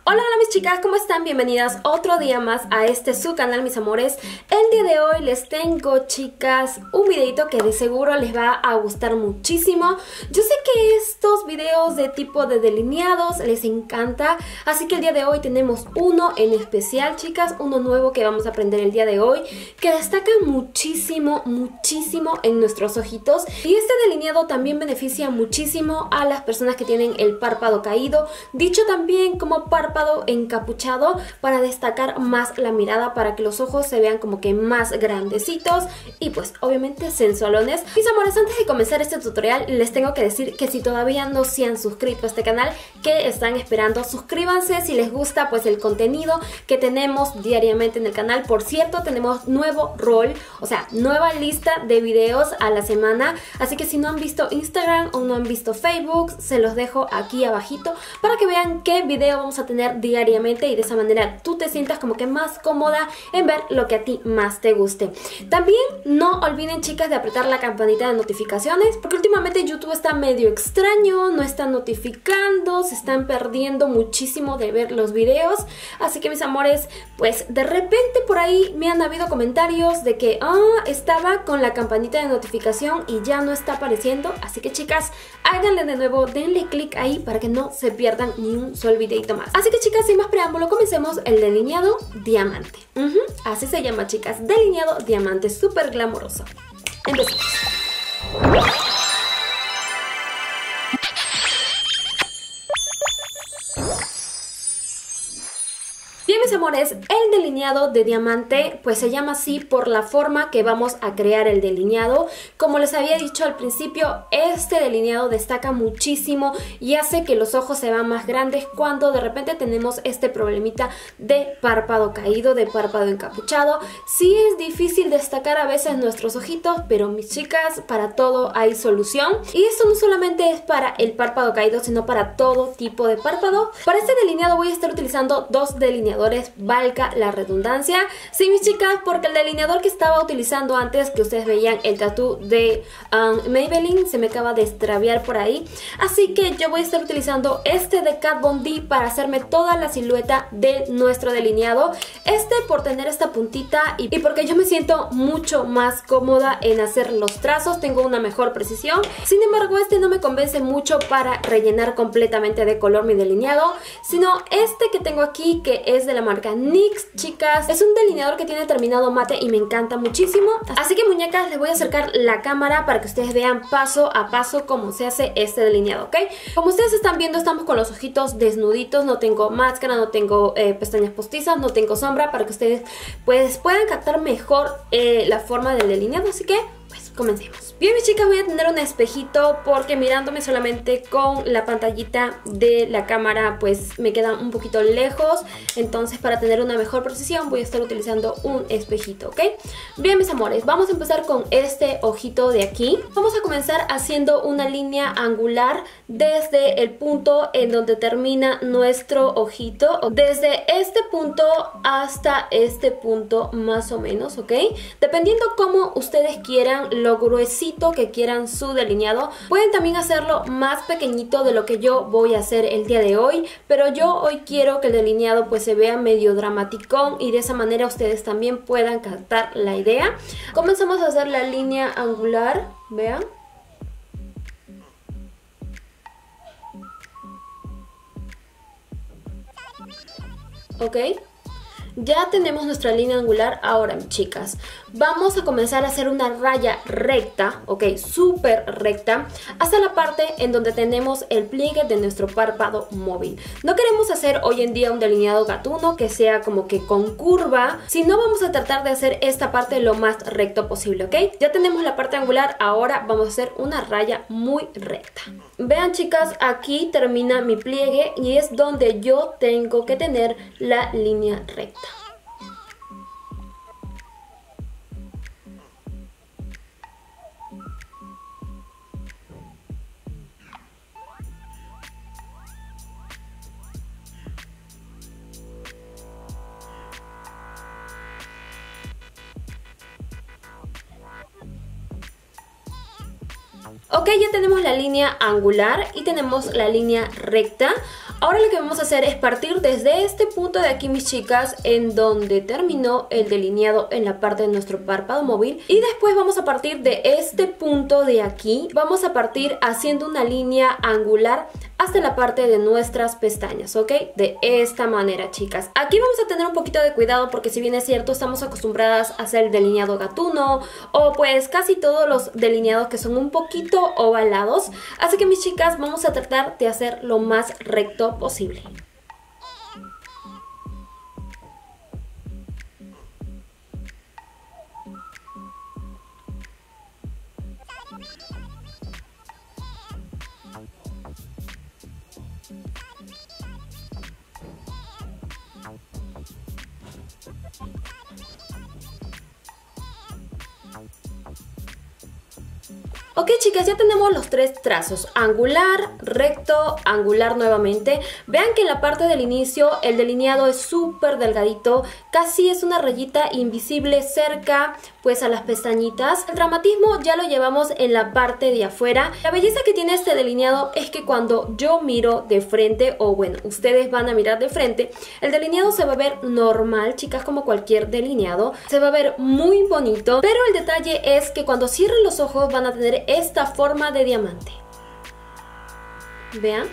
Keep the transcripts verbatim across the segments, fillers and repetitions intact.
Hola, hola mis chicas, ¿cómo están? Bienvenidas otro día más a este su canal, mis amores. El día de hoy les tengo, chicas, un videito que de seguro les va a gustar muchísimo. Yo sé que estos videos de tipo de delineados les encanta, así que el día de hoy tenemos uno en especial, chicas, uno nuevo que vamos a aprender el día de hoy, que destaca muchísimo, muchísimo en nuestros ojitos. Y este delineado también beneficia muchísimo a las personas que tienen el párpado caído, dicho también como párpado encapuchado, para destacar más la mirada, para que los ojos se vean como que más grandecitos y pues obviamente sensualones. Mis amores, antes de comenzar este tutorial les tengo que decir que si todavía no se han suscrito a este canal, ¿qué están esperando? Suscríbanse si les gusta pues el contenido que tenemos diariamente en el canal. Por cierto, tenemos nuevo rol, o sea, nueva lista de videos a la semana, así que si no han visto Instagram o no han visto Facebook, se los dejo aquí abajito para que vean qué video vamos a tener diariamente y de esa manera tú te sientas como que más cómoda en ver lo que a ti más te guste. También no olviden, chicas, de apretar la campanita de notificaciones, porque últimamente YouTube está medio extraño, no está notificando, se están perdiendo muchísimo de ver los videos. Así que mis amores, pues de repente por ahí me han habido comentarios de que ah, estaba con la campanita de notificación y ya no está apareciendo. Así que chicas, háganle de nuevo, denle clic ahí para que no se pierdan ni un solo videito más. Así que chicas, sin más preámbulo, comencemos el delineado diamante. Uh-huh, así se llama, chicas, delineado diamante, súper glamoroso. Empecemos. Bien, mis amores, el delineado de diamante pues se llama así por la forma que vamos a crear el delineado. Como les había dicho al principio, este delineado destaca muchísimo y hace que los ojos se vean más grandes cuando de repente tenemos este problemita de párpado caído, de párpado encapuchado. Sí es difícil destacar a veces nuestros ojitos, pero mis chicas, para todo hay solución. Y esto no solamente es para el párpado caído, sino para todo tipo de párpado. Para este delineado voy a estar utilizando dos delineadores, valga la redundancia. Sí, mis chicas, porque el delineador que estaba utilizando antes, que ustedes veían el tatú de um, Maybelline, se me acaba de extraviar por ahí. Así que yo voy a estar utilizando este de Kat Von D para hacerme toda la silueta de nuestro delineado. Este por tener esta puntita y, y porque yo me siento mucho más cómoda en hacer los trazos, tengo una mejor precisión. Sin embargo, este no me convence mucho para rellenar completamente de color mi delineado, sino este que tengo aquí, que es de la marca NYX, chicas. Es un delineador que tiene terminado mate y me encanta muchísimo. Así que, muñecas, les voy a acercar la cámara para que ustedes vean paso a paso cómo se hace este delineado, ¿ok? Como ustedes están viendo, estamos con los ojitos desnuditos, no tengo máscara, no tengo eh, pestañas postizas, no tengo sombra, para que ustedes pues puedan captar mejor eh, la forma del delineado. Así que pues comencemos. Bien, mis chicas, voy a tener un espejito porque mirándome solamente con la pantallita de la cámara pues me queda un poquito lejos. Entonces, para tener una mejor precisión voy a estar utilizando un espejito, ¿ok? Bien, mis amores, vamos a empezar con este ojito de aquí. Vamos a comenzar haciendo una línea angular desde el punto en donde termina nuestro ojito, desde este punto hasta este punto más o menos, ¿ok? Dependiendo cómo ustedes quieran, lo gruesito que quieran su delineado, pueden también hacerlo más pequeñito de lo que yo voy a hacer el día de hoy, pero yo hoy quiero que el delineado pues se vea medio dramaticón y de esa manera ustedes también puedan captar la idea. Comenzamos a hacer la línea angular, vean. Ok, ya tenemos nuestra línea angular. Ahora, chicas, vamos a comenzar a hacer una raya recta, ok, súper recta, hasta la parte en donde tenemos el pliegue de nuestro párpado móvil. No queremos hacer hoy en día un delineado gatuno que sea como que con curva, sino vamos a tratar de hacer esta parte lo más recto posible, ok. Ya tenemos la parte angular, ahora vamos a hacer una raya muy recta. Vean, chicas, aquí termina mi pliegue y es donde yo tengo que tener la línea recta. Ok, ya tenemos la línea angular y tenemos la línea recta. Ahora lo que vamos a hacer es partir desde este punto de aquí, mis chicas, en donde terminó el delineado en la parte de nuestro párpado móvil, y después vamos a partir de este punto de aquí, vamos a partir haciendo una línea angular hasta la parte de nuestras pestañas, ¿ok? De esta manera, chicas. Aquí vamos a tener un poquito de cuidado porque si bien es cierto, estamos acostumbradas a hacer el delineado gatuno o pues casi todos los delineados que son un poquito ovalados. Así que, mis chicas, vamos a tratar de hacer lo más recto posible. Ok, chicas, ya tenemos los tres trazos, angular, recto, angular nuevamente. Vean que en la parte del inicio el delineado es súper delgadito, casi es una rayita invisible cerca pues a las pestañitas. El dramatismo ya lo llevamos en la parte de afuera. La belleza que tiene este delineado es que cuando yo miro de frente, o bueno, ustedes van a mirar de frente, el delineado se va a ver normal, chicas, como cualquier delineado. Se va a ver muy bonito, pero el detalle es que cuando cierren los ojos van a tener esta forma de diamante. Vean.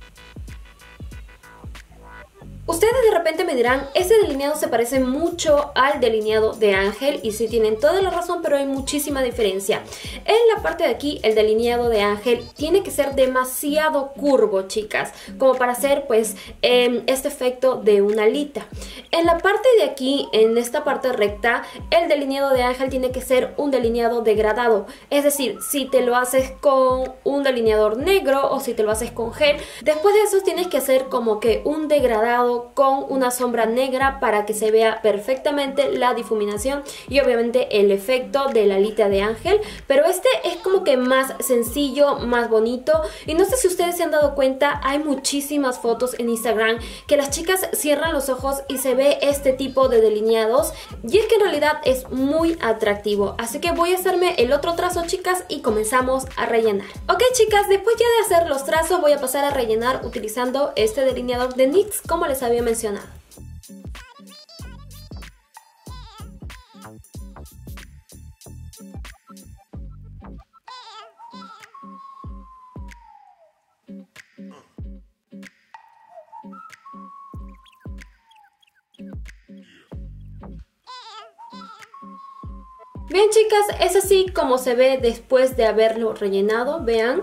Ustedes de repente me dirán, este delineado se parece mucho al delineado de Ángel, y sí, tienen toda la razón, pero hay muchísima diferencia. En la parte de aquí, el delineado de Ángel tiene que ser demasiado curvo, chicas, como para hacer pues eh, este efecto de una alita. En la parte de aquí, en esta parte recta, el delineado de Ángel tiene que ser un delineado degradado. Es decir, si te lo haces con un delineador negro o si te lo haces con gel, después de eso tienes que hacer como que un degradado con una sombra negra para que se vea perfectamente la difuminación y obviamente el efecto de la alita de Ángel. Pero este es como que más sencillo, más bonito, y no sé si ustedes se han dado cuenta, hay muchísimas fotos en Instagram que las chicas cierran los ojos y se ve este tipo de delineados, y es que en realidad es muy atractivo. Así que voy a hacerme el otro trazo, chicas, y comenzamos a rellenar. Ok, chicas, después ya de hacer los trazos voy a pasar a rellenar utilizando este delineador de N Y X, como les había mencionado. Bien, chicas, es así como se ve después de haberlo rellenado, vean.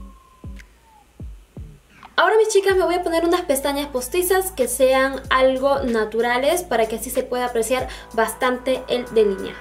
Ahora, mis chicas, me voy a poner unas pestañas postizas que sean algo naturales para que así se pueda apreciar bastante el delineado.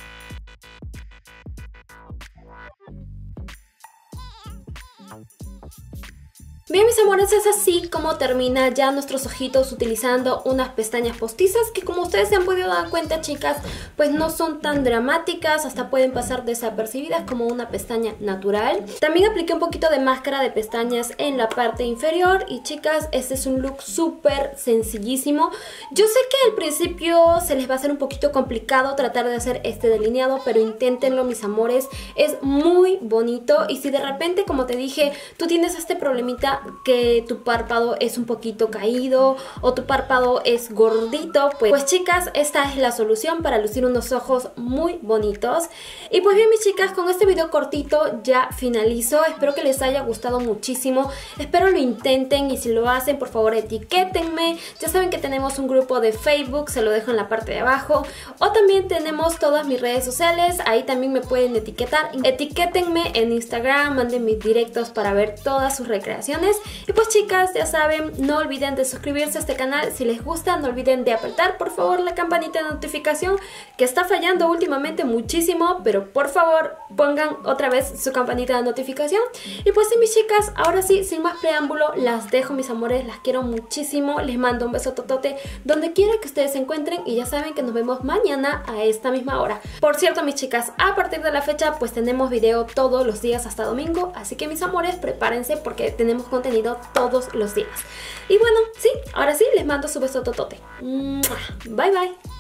Bien, mis amores, es así como termina ya nuestros ojitos utilizando unas pestañas postizas que, como ustedes se han podido dar cuenta, chicas, pues no son tan dramáticas, hasta pueden pasar desapercibidas como una pestaña natural. También apliqué un poquito de máscara de pestañas en la parte inferior y, chicas, este es un look súper sencillísimo. Yo sé que al principio se les va a hacer un poquito complicado tratar de hacer este delineado, pero inténtenlo, mis amores, es muy bonito. Y si de repente, como te dije, tú tienes este problemita que tu párpado es un poquito caído o tu párpado es gordito, pues, pues chicas, esta es la solución para lucir unos ojos muy bonitos. Y pues bien, mis chicas, con este video cortito ya finalizo. Espero que les haya gustado muchísimo, espero lo intenten, y si lo hacen, por favor etiquétenme. Ya saben que tenemos un grupo de Facebook, se lo dejo en la parte de abajo, o también tenemos todas mis redes sociales, ahí también me pueden etiquetar. Etiquétenme en Instagram, manden mis directos para ver todas sus recreaciones. Y pues, chicas, ya saben, no olviden de suscribirse a este canal si les gusta, no olviden de apretar por favor la campanita de notificación, que está fallando últimamente muchísimo, pero por favor pongan otra vez su campanita de notificación. Y pues sí, mis chicas, ahora sí, sin más preámbulo, las dejo, mis amores, las quiero muchísimo, les mando un beso totote donde quiera que ustedes se encuentren, y ya saben que nos vemos mañana a esta misma hora. Por cierto, mis chicas, a partir de la fecha pues tenemos video todos los días hasta domingo, así que, mis amores, prepárense porque tenemos contenido todos los días. Y bueno, sí, ahora sí, les mando su beso totote. Bye bye.